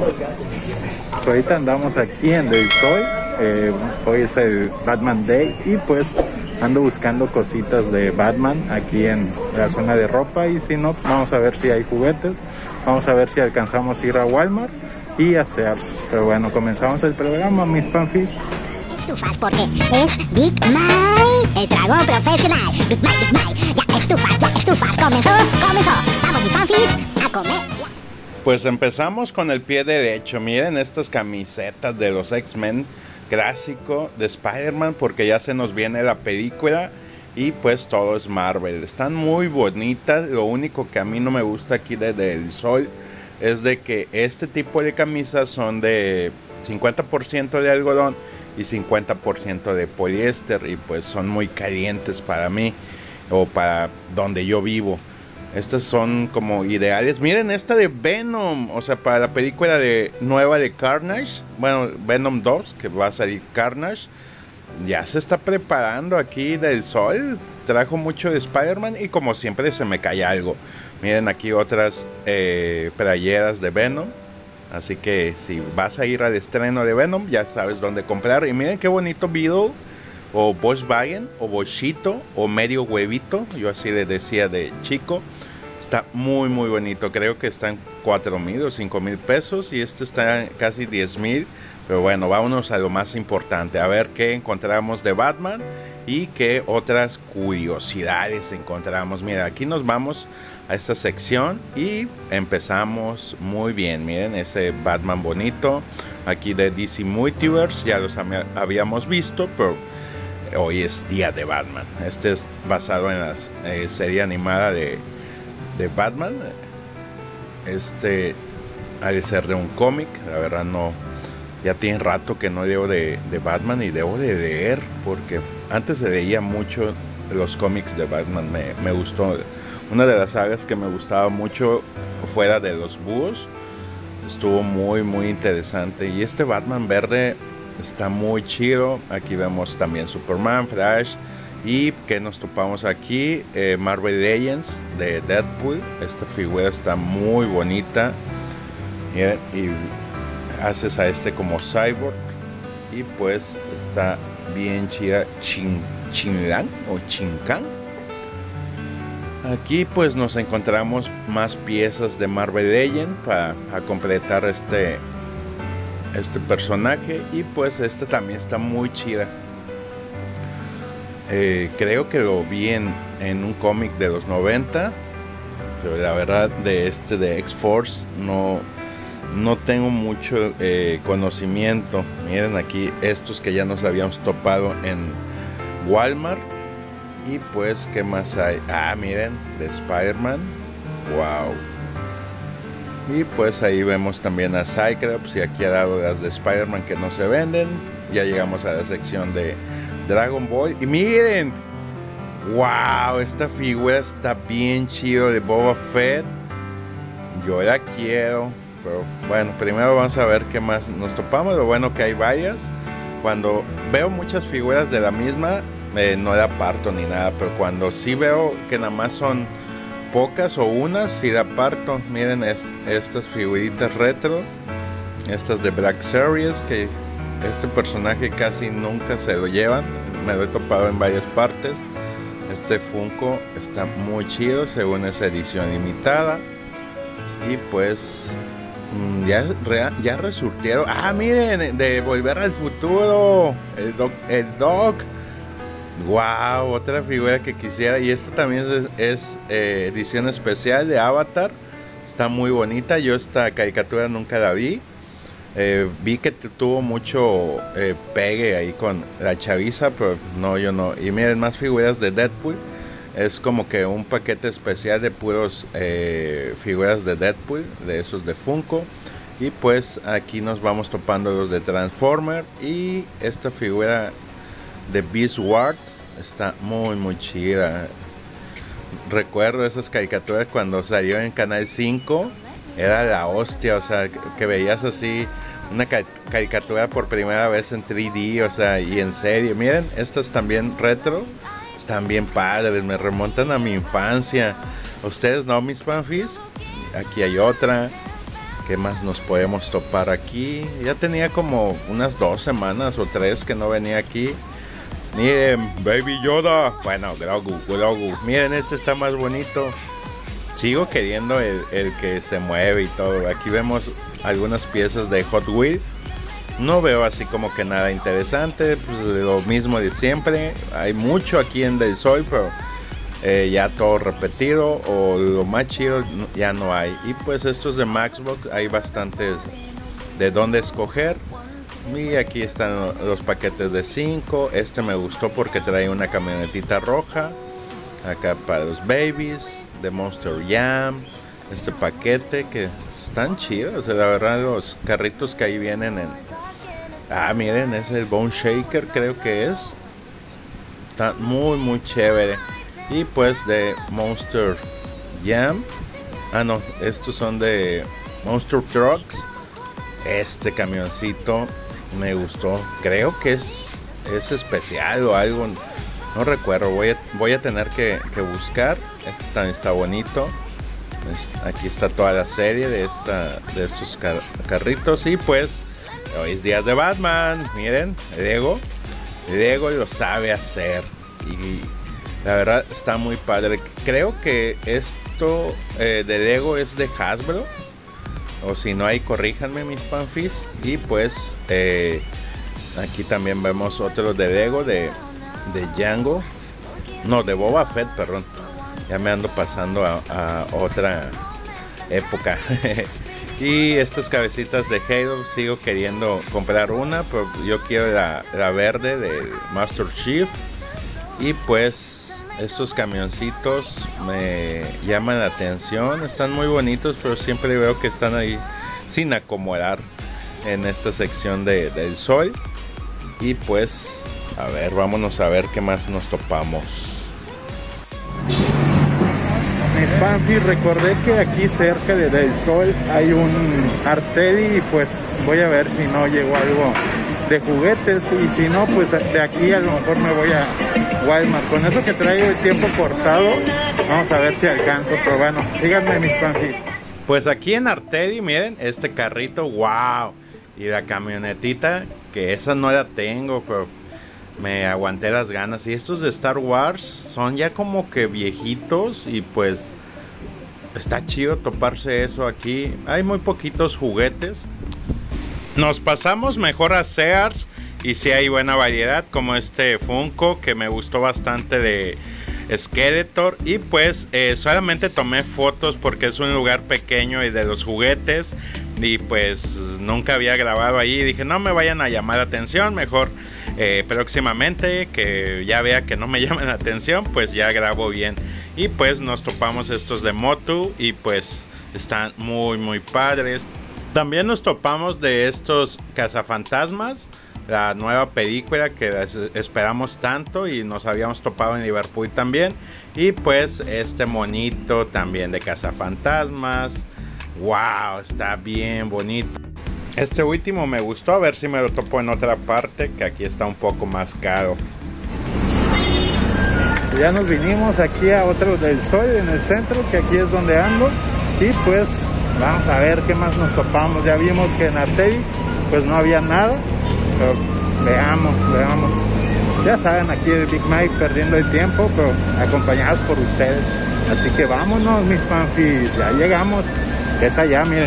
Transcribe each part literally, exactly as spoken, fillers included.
Ahorita andamos aquí en Del Sol, eh, hoy es el Batman Day y pues ando buscando cositas de Batman aquí en la zona de ropa, y si no, vamos a ver si hay juguetes, vamos a ver si alcanzamos a ir a Walmart y a Sears. Pero bueno, comenzamos el programa, mis panfis. Estufas porque es Big Mike, el dragón profesional. Big Mike, Big Mike, ya estufas, ya estufas, comenzó, comenzó. Vamos, mis panfis, a comer. Pues empezamos con el pie derecho. Miren estas camisetas de los X-Men clásico de Spider-Man, porque ya se nos viene la película y pues todo es Marvel. Están muy bonitas. Lo único que a mí no me gusta aquí de Del Sol es de que este tipo de camisas son de cincuenta por ciento de algodón y cincuenta por ciento de poliéster, y pues son muy calientes para mí o para donde yo vivo. Estas son como ideales. Miren esta de Venom, o sea, para la película de nueva de Carnage. Bueno, Venom dos, que va a salir Carnage. Ya se está preparando aquí Del Sol. Trajo mucho de Spider-Man y como siempre se me cae algo. Miren aquí otras eh, playeras de Venom. Así que si vas a ir al estreno de Venom, ya sabes dónde comprar. Y miren qué bonito Beetle, o Volkswagen, o Boschito, o medio huevito. Yo así le decía de chico. Está muy muy bonito. Creo que está en cuatro mil o cinco mil pesos. Y este está en casi diez mil. Pero bueno, vámonos a lo más importante. A ver qué encontramos de Batman y qué otras curiosidades encontramos. Mira, aquí nos vamos a esta sección y empezamos muy bien. Miren ese Batman bonito. Aquí de D C Multiverse. Ya los habíamos visto, pero hoy es día de Batman. Este es basado en la eh, serie animada de, de Batman. Este ha de ser de un cómic. La verdad no, ya tiene rato que no leo de, de Batman y debo de leer, porque antes leía mucho los cómics de Batman. Me, me gustó. Una de las sagas que me gustaba mucho fuera de los búhos. Estuvo muy muy interesante. Y este Batman verde está muy chido. Aquí vemos también Superman, Flash. Y que nos topamos aquí, eh, Marvel Legends de Deadpool. Esta figura está muy bonita. Miren, y haces a este como cyborg. Y pues está bien chida. Chin, Chinlan o Chincan. Aquí pues nos encontramos más piezas de Marvel Legends para completar este, este personaje. Y pues esta también está muy chida. Eh, creo que lo vi en, en un cómic de los noventa, pero la verdad de este de X-Force no, no tengo mucho eh, conocimiento. Miren aquí estos que ya nos habíamos topado en Walmart. Y pues qué más hay. Ah, miren, de Spider-Man. Wow. Y pues ahí vemos también a Cyclops, y aquí al lado las de Spider-Man que no se venden. Ya llegamos a la sección de Dragon Ball. Y miren, wow, esta figura está bien chido de Boba Fett. Yo la quiero, pero bueno, primero vamos a ver qué más nos topamos. Lo bueno que hay varias. Cuando veo muchas figuras de la misma, eh, no la parto ni nada, pero cuando sí veo que nada más son pocas o una, sí la parto. Miren es, estas figuritas retro, estas de Black Series, que este personaje casi nunca se lo llevan. Me lo he topado en varias partes. Este Funko está muy chido según esa edición limitada. Y pues ya, ya resurtieron. Ah, miren, de Volver al Futuro, el Doc, el Doc. Wow, otra figura que quisiera. Y esta también es, es eh, edición especial de Avatar. Está muy bonita. Yo esta caricatura nunca la vi. Eh, vi que tuvo mucho eh, pegue ahí con la chaviza, pero no, yo no. Y miren, más figuras de Deadpool. Es como que un paquete especial de puros eh, figuras de Deadpool, de esos de Funko. Y pues aquí nos vamos topando los de Transformer. Y esta figura de Beast Wars está muy muy chida. Recuerdo esas caricaturas cuando salió en Canal cinco. Era la hostia, o sea, que, que veías así una ca caricatura por primera vez en tres D, o sea, y en serie. Miren, estas también retro, están bien padres, me remontan a mi infancia. ¿Ustedes no, mis panfis? Aquí hay otra. ¿Qué más nos podemos topar aquí? Ya tenía como unas dos semanas o tres que no venía aquí. Miren, Baby Yoda. Bueno, Grogu, Grogu. Miren, este está más bonito. Sigo queriendo el, el que se mueve y todo. Aquí vemos algunas piezas de Hot Wheels. No veo así como que nada interesante. Pues lo mismo de siempre. Hay mucho aquí en Del Sol, pero eh, ya todo repetido. O lo más chido ya no hay. Y pues estos de Maxbox hay bastantes de dónde escoger. Y aquí están los paquetes de cinco. Este me gustó porque trae una camionetita roja. Acá para los babies de Monster Jam. Este paquete que están chidos. La verdad, los carritos que ahí vienen en... Ah, miren, es el Bone Shaker, creo que es. Está muy, muy chévere. Y pues de Monster Jam. Ah, no, estos son de Monster Trucks. Este camioncito me gustó. Creo que es, es especial o algo. No recuerdo. Voy a, voy a tener que, que buscar. Este también está bonito. Aquí está toda la serie de, esta, de estos car carritos. Y pues hoy es días de Batman. Miren, Lego. Lego lo sabe hacer. Y la verdad está muy padre. Creo que esto eh, de Lego es de Hasbro. O si no, ahí corríjanme mis panfis. Y pues eh, aquí también vemos otro de Lego de, de Django. No, de Boba Fett, perdón. Ya me ando pasando a, a otra época. Y estas cabecitas de Halo, sigo queriendo comprar una, pero yo quiero la, la verde de Master Chief. Y pues estos camioncitos me llaman la atención. Están muy bonitos, pero siempre veo que están ahí sin acomodar en esta sección de, del Sol. Y pues, a ver, vámonos a ver qué más nos topamos. Mis fancy, recordé que aquí cerca de Del Sol hay un Artedi y pues voy a ver si no llegó algo de juguetes, y si no, pues de aquí a lo mejor me voy a Walmart. Con eso que traigo el tiempo cortado, vamos a ver si alcanzo, pero bueno, síganme mis fancies. Pues aquí en Artedi, miren, este carrito, wow, y la camionetita, que esa no la tengo, pero me aguanté las ganas. Y estos de Star Wars son ya como que viejitos, y pues está chido toparse eso aquí. Hay muy poquitos juguetes. Nos pasamos mejor a Sears y sí hay buena variedad, como este Funko que me gustó bastante de Skeletor. Y pues eh, solamente tomé fotos porque es un lugar pequeño y de los juguetes, y pues nunca había grabado ahí. Dije, no me vayan a llamar la atención, mejor eh, próximamente que ya vea que no me llaman la atención, pues ya grabo bien. Y pues nos topamos estos de Motu y pues están muy muy padres. También nos topamos de estos cazafantasmas, la nueva película que esperamos tanto y nos habíamos topado en Liverpool también. Y pues este monito también de cazafantasmas. Wow, está bien bonito. Este último me gustó, a ver si me lo topo en otra parte, que aquí está un poco más caro. Ya nos vinimos aquí a otro Del Sol en el centro, que aquí es donde ando. Y pues vamos a ver qué más nos topamos. Ya vimos que en Artedi pues no había nada, pero veamos, veamos. Ya saben, aquí el Big Mike perdiendo el tiempo, pero acompañados por ustedes. Así que vámonos mis panfis, ya llegamos. Es allá, miren.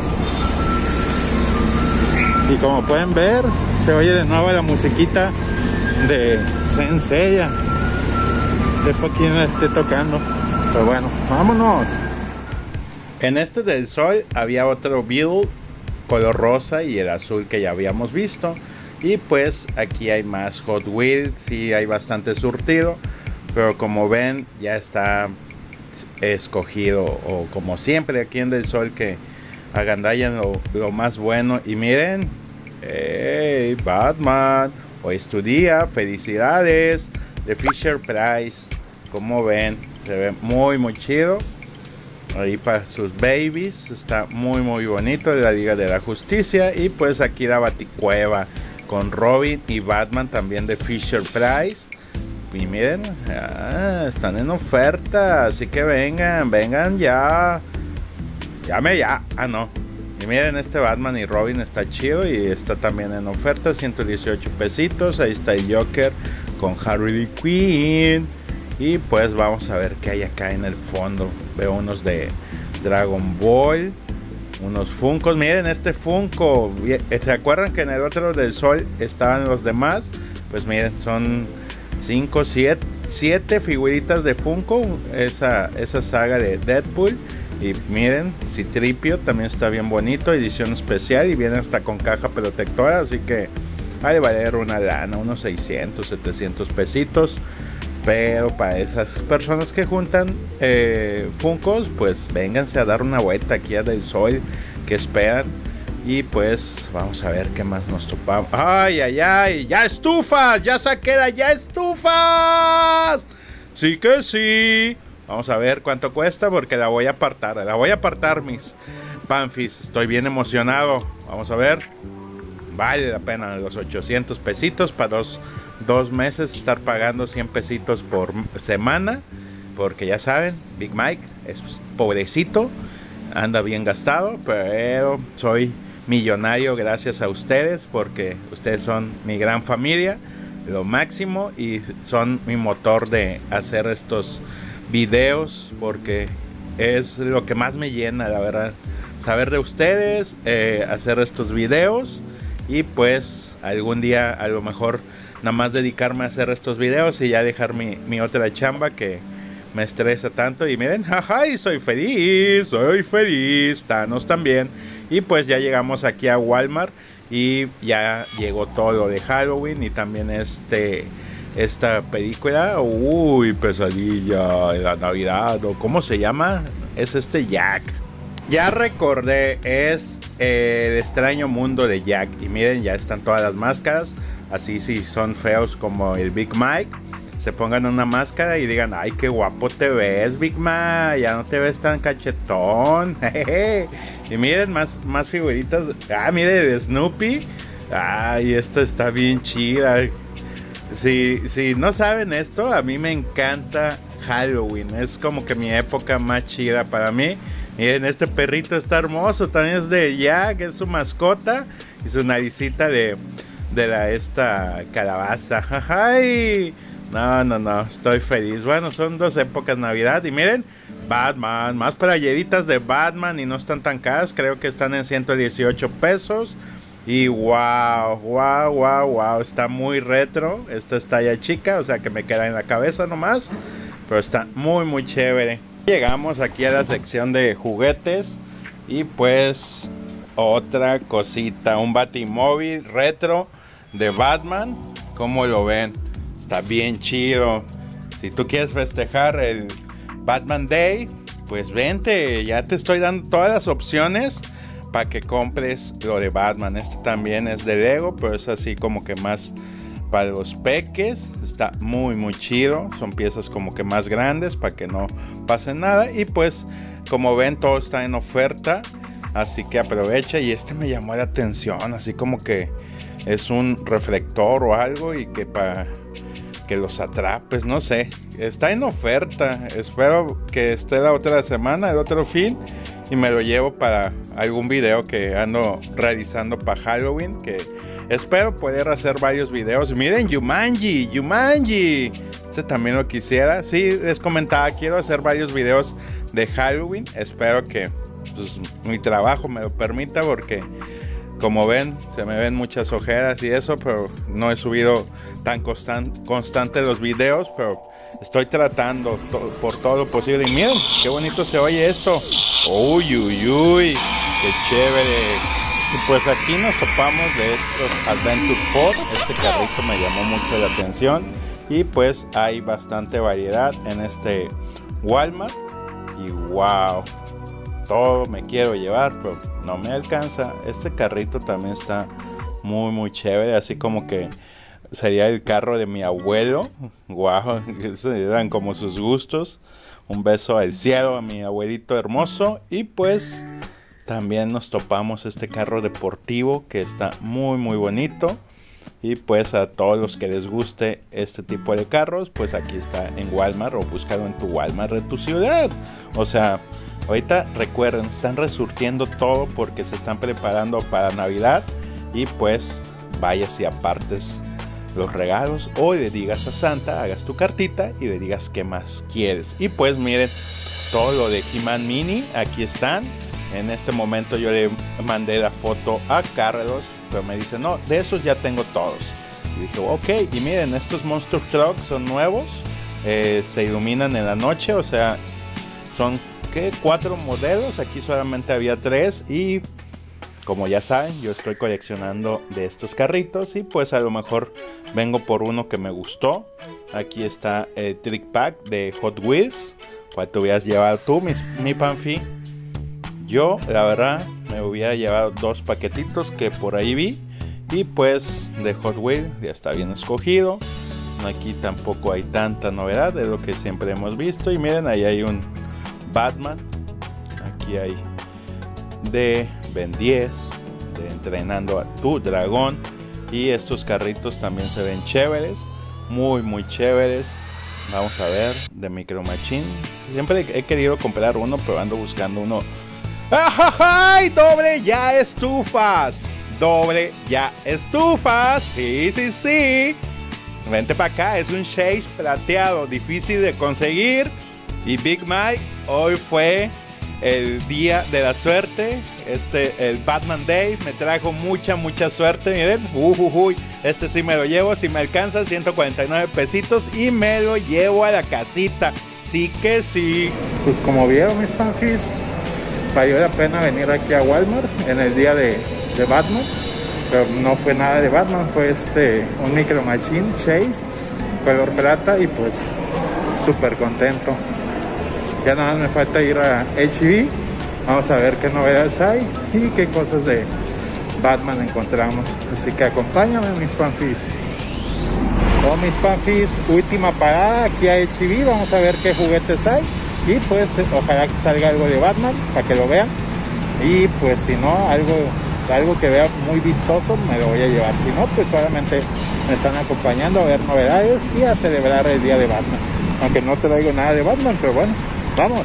Y como pueden ver, se oye de nuevo la musiquita de Saint Seiya. Después quién la esté tocando, pero bueno, vámonos. En este Del Sol había otro Beetle color rosa y el azul que ya habíamos visto. Y pues aquí hay más Hot Wheels y hay bastante surtido, pero como ven ya está escogido, o como siempre aquí en Del Sol, que agandallan lo, lo más bueno. Y miren, hey, Batman, hoy es tu día, felicidades, de Fisher Price. Como ven, se ve muy muy chido. Ahí para sus babies, está muy muy bonito, de la Liga de la Justicia. Y pues aquí la Baticueva con Robin y Batman también de Fisher Price. Y miren, ah, están en oferta, así que vengan, vengan ya. Llame ya. Ah, no. Y miren, este Batman y Robin está chido y está también en oferta, ciento dieciocho pesitos. Ahí está el Joker con Harley Quinn. Y pues vamos a ver qué hay acá en el fondo. Veo unos de Dragon Ball, unos Funkos. Miren este Funko. ¿Se acuerdan que en el otro del sol estaban los demás? Pues miren, son cinco, siete figuritas de Funko. Esa, esa saga de Deadpool. Y miren, Citripio también está bien bonito. Edición especial y viene hasta con caja protectora. Así que vale valer una lana, unos seiscientos, setecientos pesitos. Pero para esas personas que juntan eh, Funkos, pues vénganse a dar una vuelta aquí a Del Sol, que esperan. Y pues vamos a ver qué más nos topamos. ¡Ay, ay, ay! ¡Ya estufas! ¡Ya saqué la ya estufas! ¡Sí que sí! Vamos a ver cuánto cuesta porque la voy a apartar. La voy a apartar, mis panfis. Estoy bien emocionado. Vamos a ver. Vale la pena los ochocientos pesitos para dos, dos meses estar pagando cien pesitos por semana. Porque ya saben, Big Mike es pobrecito, anda bien gastado, pero soy millonario gracias a ustedes porque ustedes son mi gran familia, lo máximo, y son mi motor de hacer estos videos porque es lo que más me llena, la verdad, saber de ustedes, eh, hacer estos videos. Y pues algún día a lo mejor nada más dedicarme a hacer estos videos y ya dejar mi, mi otra chamba que me estresa tanto. Y miren, jaja, y soy feliz, soy feliz, Thanos también. Y pues ya llegamos aquí a Walmart y ya llegó todo lo de Halloween y también este, esta película, uy, pesadilla de la Navidad, o ¿cómo se llama? Es este Jack. Ya recordé, es eh, el extraño mundo de Jack. Y miren, ya están todas las máscaras. Así si son feos como el Big Mike, se pongan una máscara y digan, ay, qué guapo te ves, Big Mike. Ya no te ves tan cachetón. Y miren, más, más figuritas. Ah, miren, de Snoopy. Ay, esto está bien chida. Si, si no saben esto, a mí me encanta Halloween. Es como que mi época más chida para mí. Miren, este perrito está hermoso, también es de Jack, es su mascota. Y su naricita de, de la, esta calabaza. ¡Ay! No, no, no, estoy feliz. Bueno, son dos épocas Navidad. Y miren, Batman, más playeritas de Batman y no están tan caras. Creo que están en ciento dieciocho pesos. Y wow, wow, wow, wow, está muy retro. Esta es talla chica, o sea que me queda en la cabeza nomás. Pero está muy, muy chévere. Llegamos aquí a la sección de juguetes y pues otra cosita, un batimóvil retro de Batman. ¿Cómo lo ven? Está bien chido. Si tú quieres festejar el Batman Day, pues vente, ya te estoy dando todas las opciones para que compres lo de Batman. Este también es de Lego, pero es así como que más para los peques. Está muy muy chido. Son piezas como que más grandes para que no pase nada. Y pues como ven, todo está en oferta, así que aprovecha. Y este me llamó la atención, así como que es un reflector o algo y que para que los atrapes, no sé, está en oferta. Espero que esté la otra semana, el otro fin, y me lo llevo para algún video que ando realizando para Halloween, que espero poder hacer varios videos. Miren, Jumanji, Jumanji. Este también lo quisiera. Sí, les comentaba, quiero hacer varios videos de Halloween. Espero que pues, mi trabajo me lo permita, porque como ven, se me ven muchas ojeras y eso, pero no he subido tan constan constante los videos, pero estoy tratando to por todo lo posible. Y miren, qué bonito se oye esto. Uy, uy, uy, qué chévere. Y pues aquí nos topamos de estos Adventure Force. Este carrito me llamó mucho la atención. Y pues hay bastante variedad en este Walmart. Y wow, todo me quiero llevar, pero no me alcanza. Este carrito también está muy muy chévere, así como que sería el carro de mi abuelo. Wow, esos eran como sus gustos. Un beso al cielo a mi abuelito hermoso. Y pues también nos topamos este carro deportivo que está muy muy bonito. Y pues a todos los que les guste este tipo de carros, pues aquí está en Walmart, o búscalo en tu Walmart de tu ciudad. O sea, Ahorita recuerden, están resurtiendo todo porque se están preparando para Navidad. Y pues vayas y apartes los regalos o le digas a Santa, hagas tu cartita y le digas qué más quieres. Y pues miren, todo lo de He-Man Mini, aquí están. En este momento yo le mandé la foto a Carlos, pero me dice, no, de esos ya tengo todos. Y dije, ok, y miren, estos Monster Trucks son nuevos, eh, se iluminan en la noche, o sea, son, ¿qué? Cuatro modelos, aquí solamente había tres y... Como ya saben, yo estoy coleccionando de estos carritos y pues a lo mejor vengo por uno que me gustó. Aquí está el Trick Pack de Hot Wheels. ¿Cuál te hubieras llevado tú, mi, mi Panfi? Yo, la verdad, me hubiera llevado dos paquetitos que por ahí vi. Y pues de Hot Wheels ya está bien escogido. Aquí tampoco hay tanta novedad de lo que siempre hemos visto. Y miren, ahí hay un Batman. Aquí hay de Ben diez, de Entrenando a tu Dragón. Y estos carritos también se ven chéveres, muy muy chéveres. Vamos a ver, de Micro Machine. Siempre he querido comprar uno, pero ando buscando uno. ¡Ay! ¡Doble ya estufas! ¡Doble ya estufas! Sí, sí, sí. Vente para acá, es un Chase plateado, difícil de conseguir. Y Big Mike, hoy fue el día de la suerte. Este, el Batman Day, me trajo mucha, mucha suerte. Miren, uh, uh, uh, este sí me lo llevo, si me alcanza, ciento cuarenta y nueve pesitos. Y me lo llevo a la casita. Sí que sí. Pues como vieron, mis Panfis, valió la pena venir aquí a Walmart en el día de, de Batman. Pero no fue nada de Batman, fue este un Micro Machine Chase color plata. Y pues súper contento. Ya nada más me falta ir a H E B. Vamos a ver qué novedades hay y qué cosas de Batman encontramos. Así que acompáñame, mis Panfis. Oh, mis Panfis, última parada aquí a H E B. Vamos a ver qué juguetes hay. Y pues ojalá que salga algo de Batman para que lo vean. Y pues si no, algo, algo que vea muy vistoso me lo voy a llevar. Si no, pues solamente me están acompañando a ver novedades y a celebrar el día de Batman. Aunque no traigo nada de Batman, pero bueno, vamos.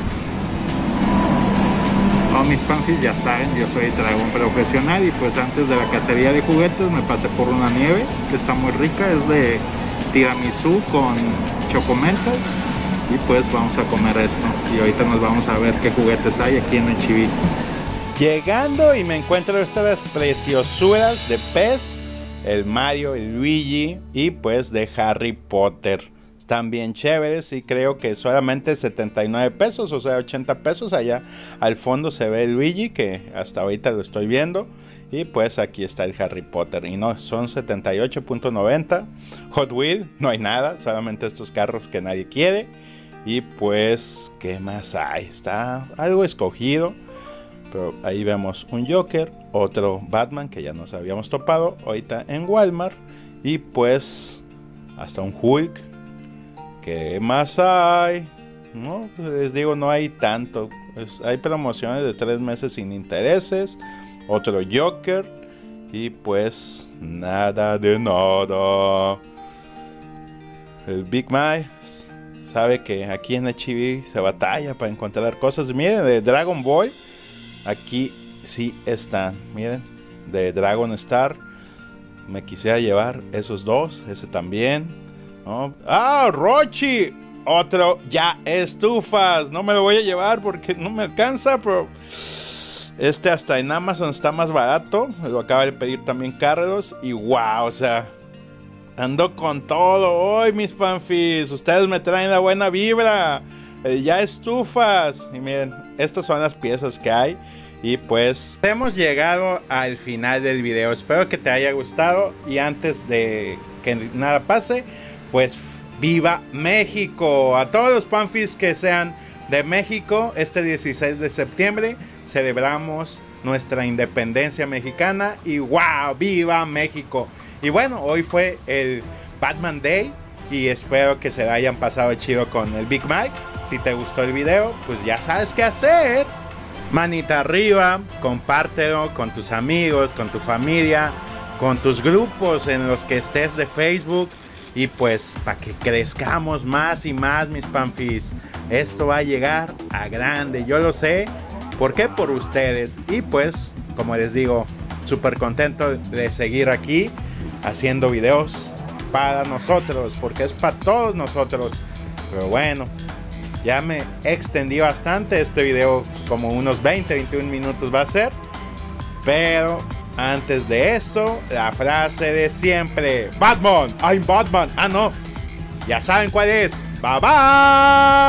Oh, mis Panfis, ya saben, yo soy dragón profesional y pues antes de la cacería de juguetes me pasé por una nieve que está muy rica, es de tiramisú con chocomentas y pues vamos a comer esto y ahorita nos vamos a ver qué juguetes hay aquí en H E B. Llegando y me encuentro estas preciosuras de Pez, el Mario, el Luigi y pues de Harry Potter. Están bien chéveres y creo que solamente setenta y nueve pesos, o sea ochenta pesos. Allá al fondo se ve el Luigi, que hasta ahorita lo estoy viendo. Y pues aquí está el Harry Potter y no, son setenta y ocho noventa. Hot Wheels, no hay nada, solamente estos carros que nadie quiere. Y pues, ¿qué más hay? Está algo escogido, pero ahí vemos un Joker, otro Batman que ya nos habíamos topado ahorita en Walmart. Y pues hasta un Hulk. ¿Qué más hay? No, pues les digo, no hay tanto. Pues hay promociones de tres meses sin intereses. Otro Joker. Y pues nada de nada. El Big Mike sabe que aquí en H E B se batalla para encontrar cosas. Miren, de Dragon Ball. Aquí sí están. Miren, de Dragon Star. Me quisiera llevar esos dos. Ese también. ¿No? ¡Ah, Rochi! Otro ya estufas. No me lo voy a llevar porque no me alcanza, pero este hasta en Amazon está más barato. Me lo acaba de pedir también Carlos. Y wow, o sea, ando con todo hoy, mis Panfis. Ustedes me traen la buena vibra. Eh, ya estufas. Y miren, estas son las piezas que hay. Y pues hemos llegado al final del video. Espero que te haya gustado. Y antes de que nada pase, pues ¡viva México! A todos los Panfis que sean de México, este dieciséis de septiembre celebramos nuestra independencia mexicana y ¡wow! ¡Viva México! Y bueno, hoy fue el Batman Day y espero que se la hayan pasado chido con el Big Mike. Si te gustó el video, pues ya sabes qué hacer. Manita arriba, compártelo con tus amigos, con tu familia, con tus grupos en los que estés de Facebook. Y pues para que crezcamos más y más, mis panfis. Esto va a llegar a grande, yo lo sé. ¿Por qué? Por ustedes. Y pues, como les digo, súper contento de seguir aquí haciendo videos para nosotros, porque es para todos nosotros. Pero bueno, ya me extendí bastante. Este video como unos veinte, veintiún minutos va a ser. Pero antes de eso, la frase de siempre: Batman, I'm Batman. Ah, no, ya saben cuál es. Bye bye.